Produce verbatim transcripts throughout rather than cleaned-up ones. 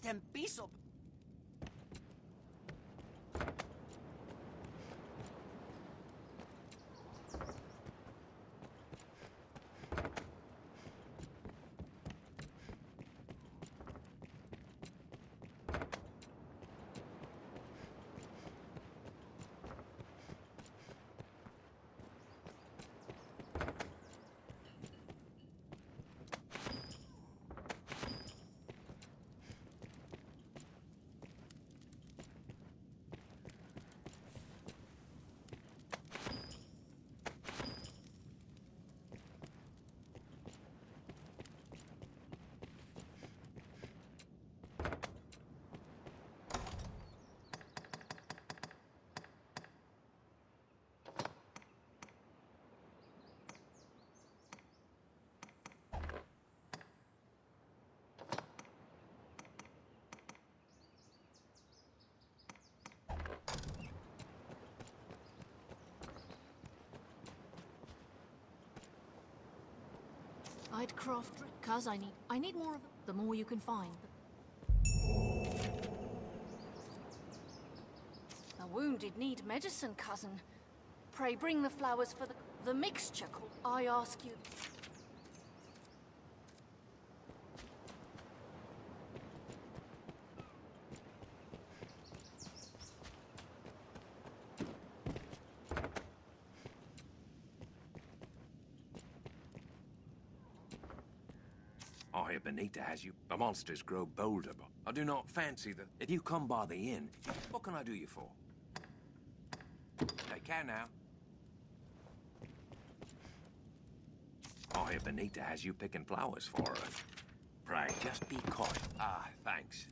Ten piso. I'd craft cause I need I need more of them. The more you can find. The wounded need medicine, cousin. Pray bring the flowers for the the mixture. I ask you. I hear Benita has you. The monsters grow bolder, but I do not fancy that. If you come by the inn, what can I do you for? Take care now. I hear Benita has you picking flowers for her. Pray, just be quiet. Ah, thanks.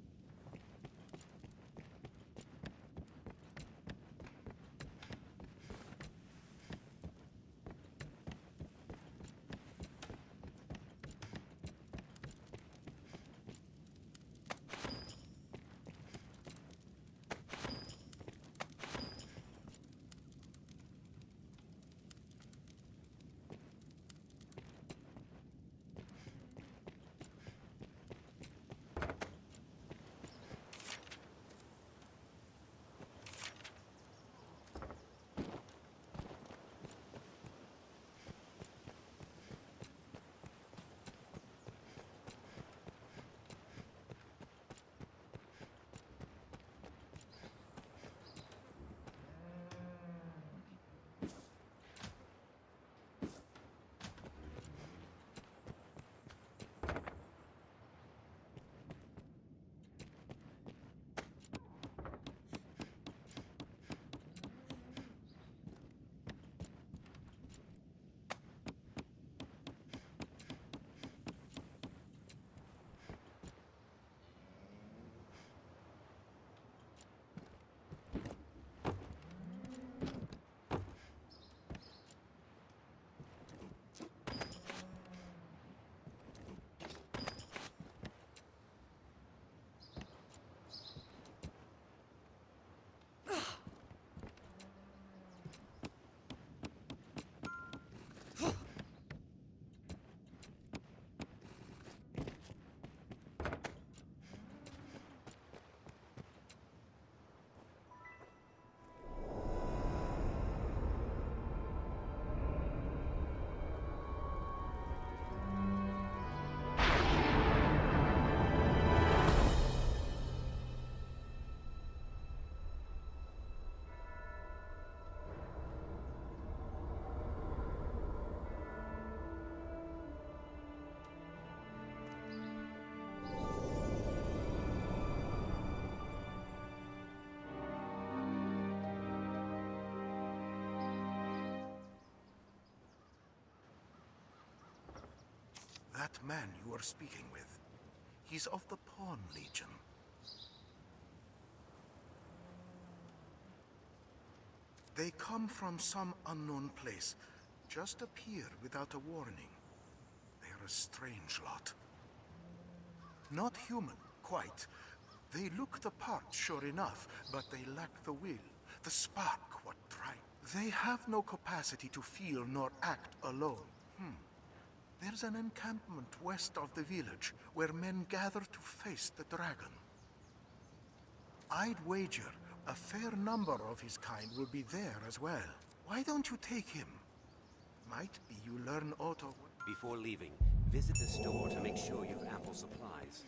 That man you are speaking with, he's of the Pawn Legion. They come from some unknown place, just appear without a warning. They're a strange lot. Not human, quite. They look the part, sure enough, but they lack the will, the spark, what drive. They have no capacity to feel nor act alone. Hmm. There's an encampment west of the village where men gather to face the dragon. I'd wager a fair number of his kind will be there as well. Why don't you take him? Might be you learn Otto. Before leaving, visit the store to make sure you have ample supplies.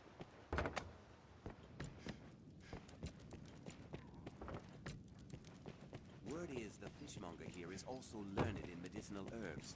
Word is the fishmonger here is also learned in medicinal herbs.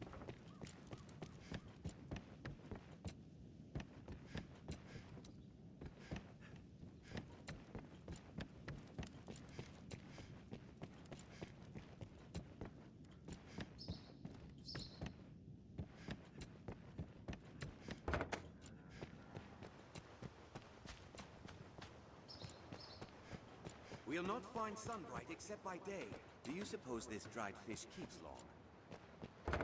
We'll not find sunbright except by day. Do you suppose this dried fish keeps long?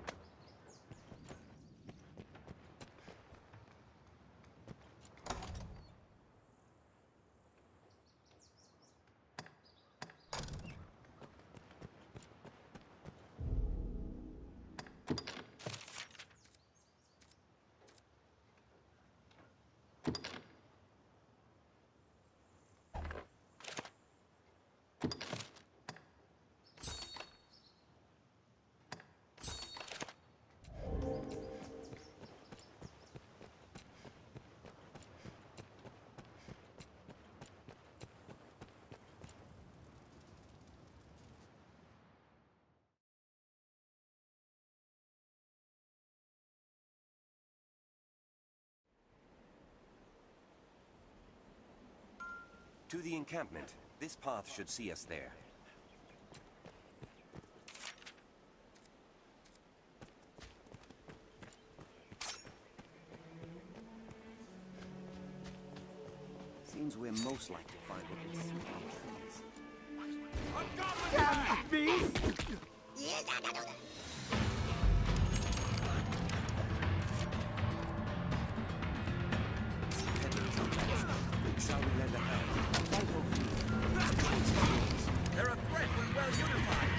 To the encampment. This path should see us there. Seems we're most likely to find what we see in trees. Damn beast! Shall we lend a hand? Fight or flee? They're a threat when well unified.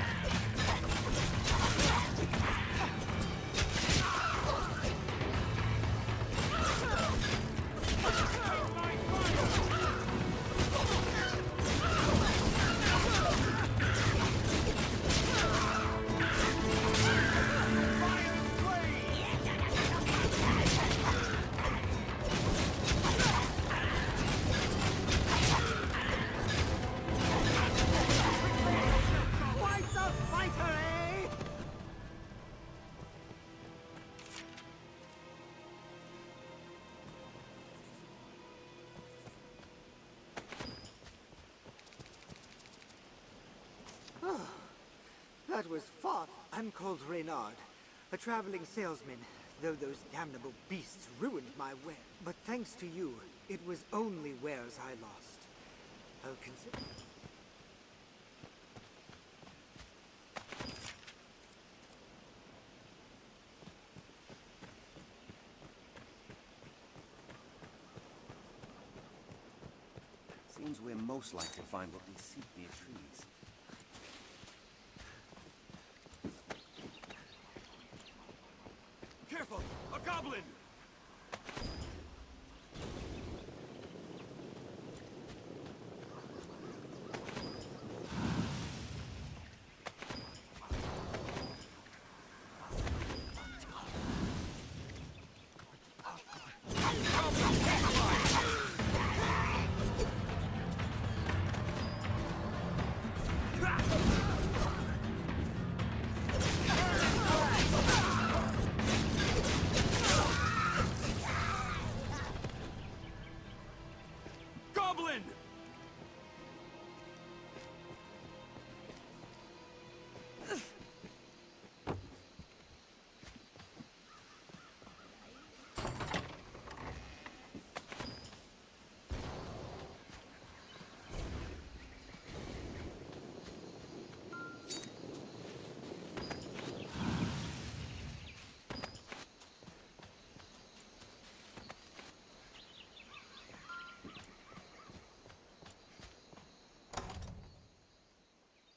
That was fought. I'm called Reynard, a traveling salesman, though those damnable beasts ruined my ware. But thanks to you, it was only wares I lost. I'll consider... Seems we're most likely to find what we seek near trees. Careful! A goblin!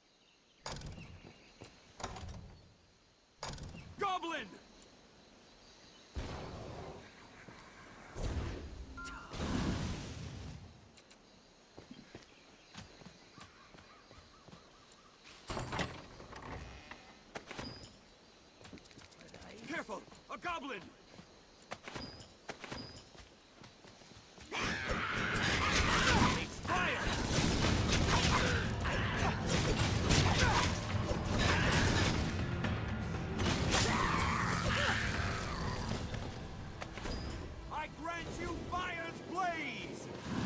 Goblin! A goblin! It's fire! I grant you fire's blaze!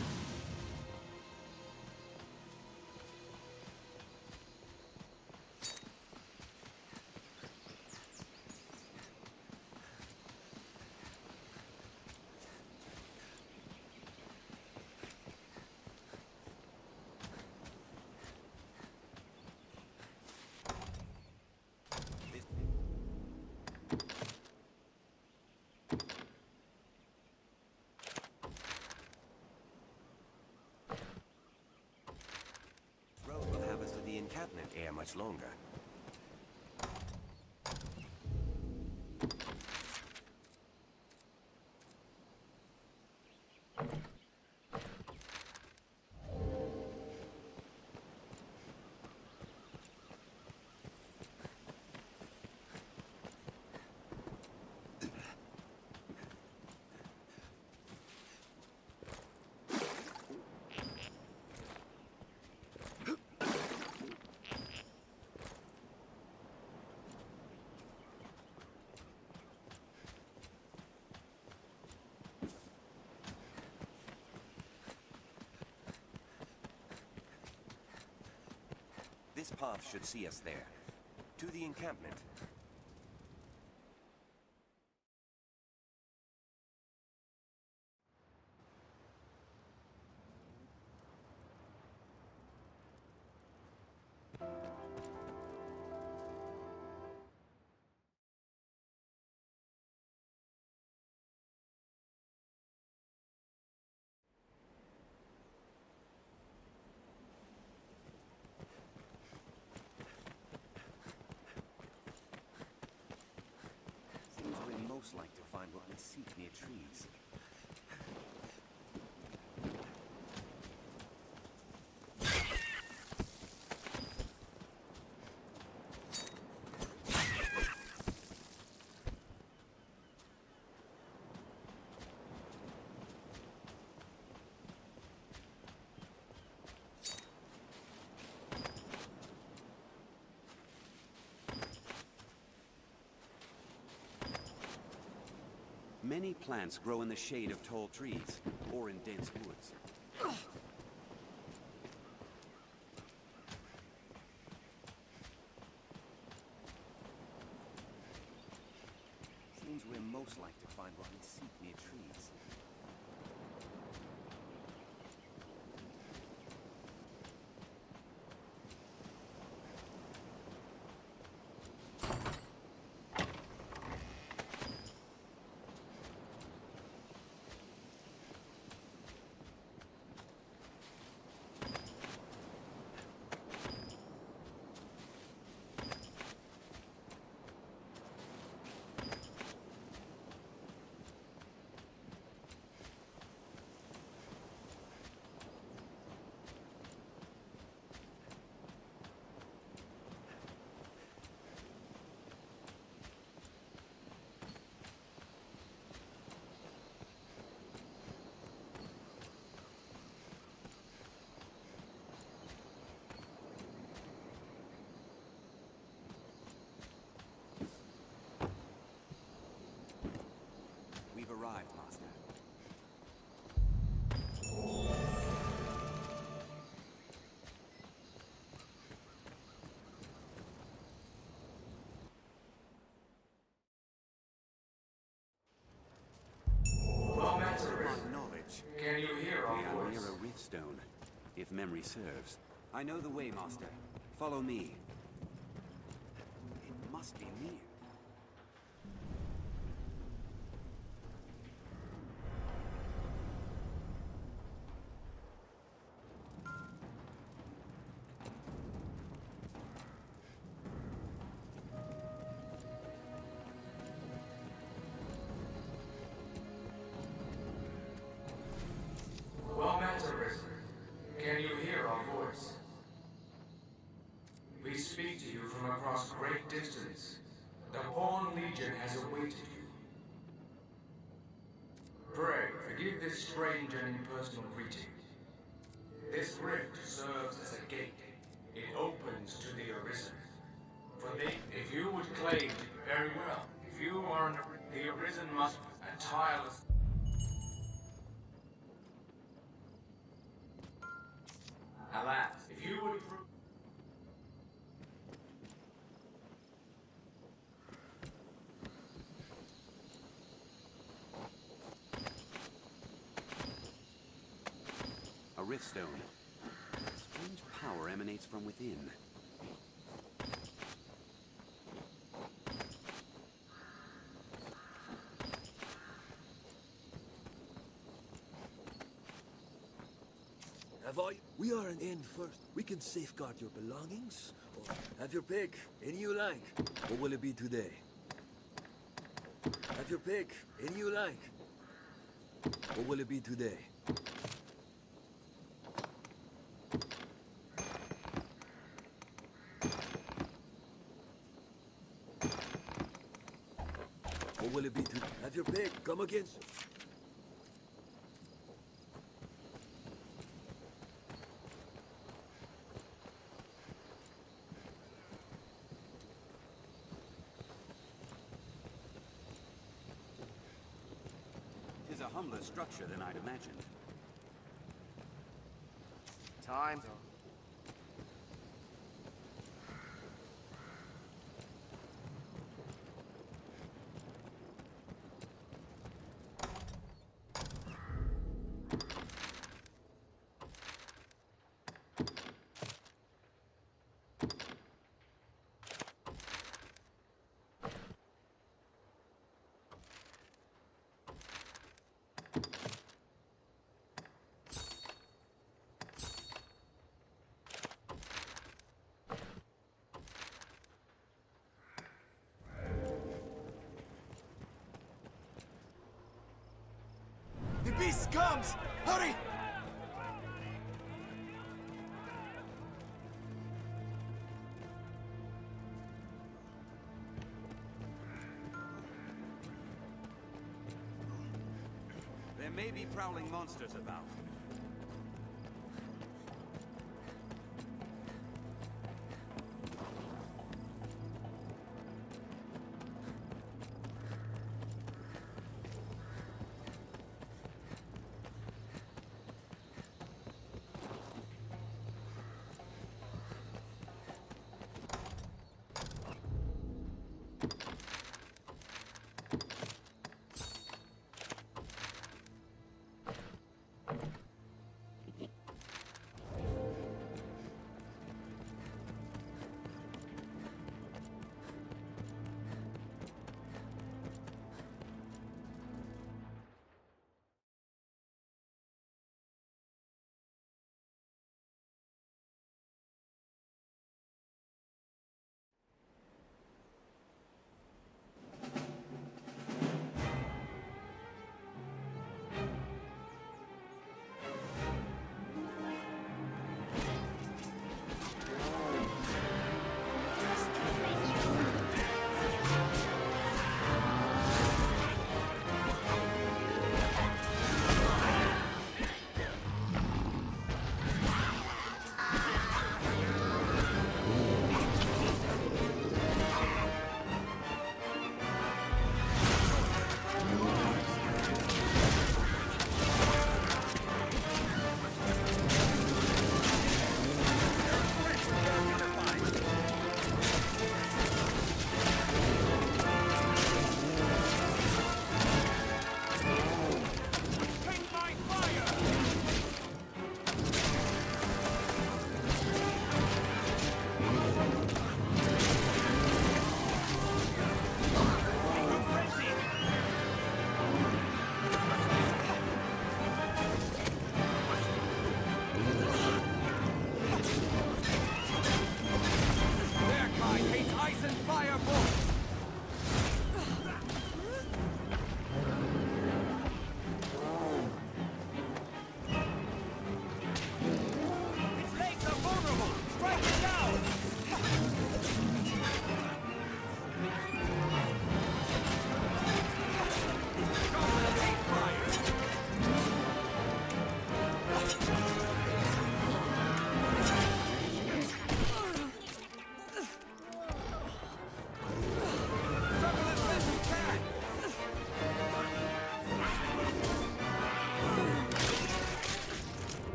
The encampment ere much longer. This path should see us there. To the encampment. Most like to find what we seek near trees. Many plants grow in the shade of tall trees, or in dense woods. Seems we're most like to find what we seek near trees. We've arrived, Master. Well, Master, Knowledge. can you hear our We are voice? near a riftstone, if memory serves. I know the way, Master. Follow me. It must be near. Well, Mantarus, can you hear our voice? We speak to you from across great distance. The Pawn Legion has awaited you. give this strange and impersonal greeting. This rift serves as a gate. It opens to the Arisen. For they, if you would claim to be very well, if you are an, the Arisen must a tireless. Alas, if you would prove. A riftstone. Strange power emanates from within. Have I? We are an end first. We can safeguard your belongings, or have your pick. Any you like. What will it be today? Have your pick. Any you like. What will it be today? What will it be to have your pick? Come against. Tis a humbler structure than I'd imagined. Time's up. The beast comes! Hurry! There may be prowling monsters about.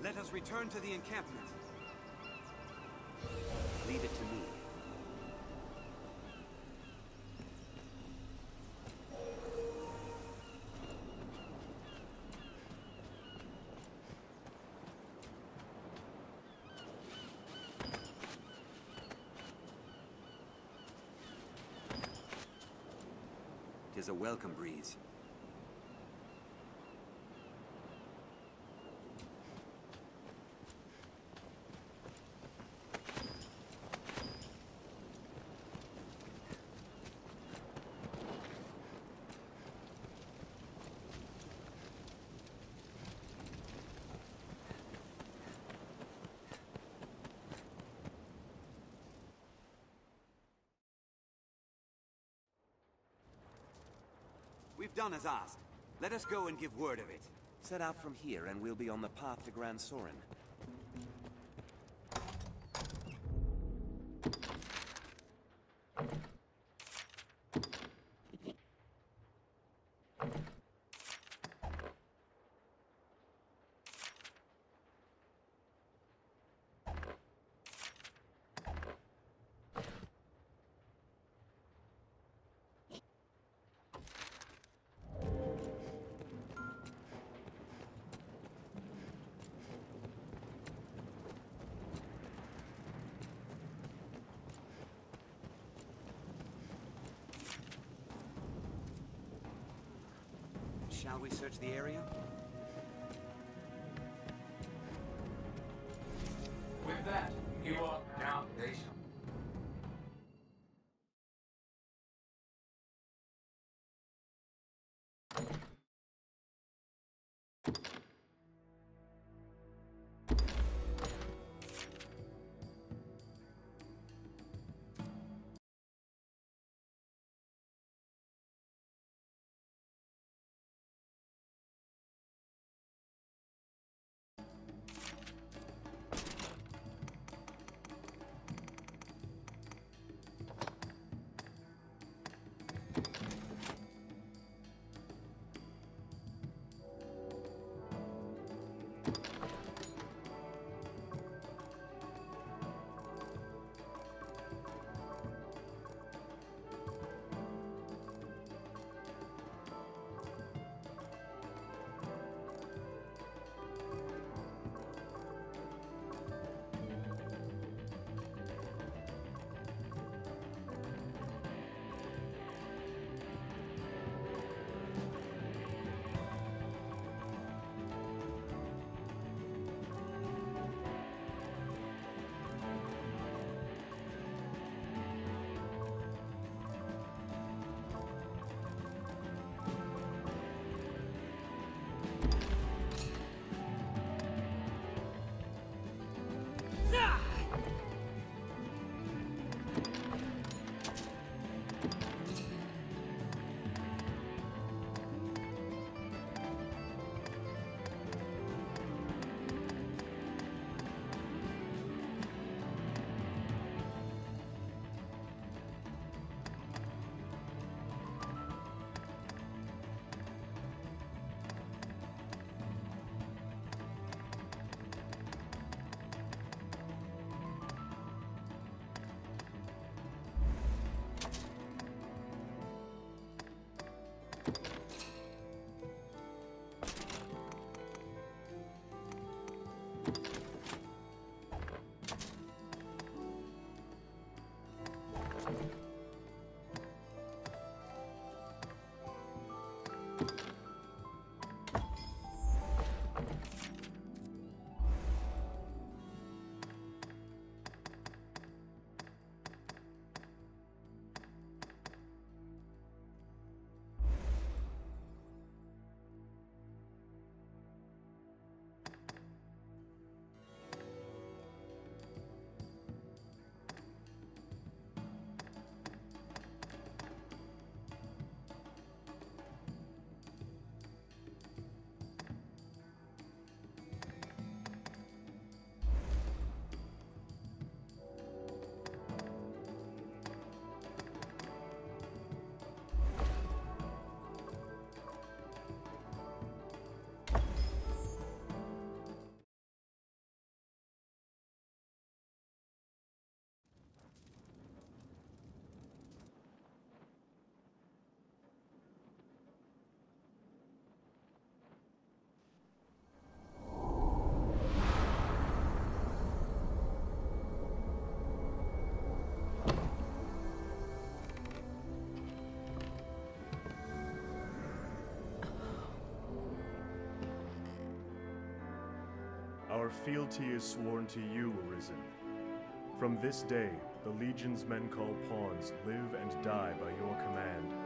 Let us return to the encampment. Leave it to me. Tis a welcome breeze. We've done as asked. Let us go and give word of it. Set out from here and we'll be on the path to Gran Soren. Shall we search the area? With that, you are now nation. Our fealty is sworn to you, Arisen. From this day, the Legion's men called pawns live and die by your command.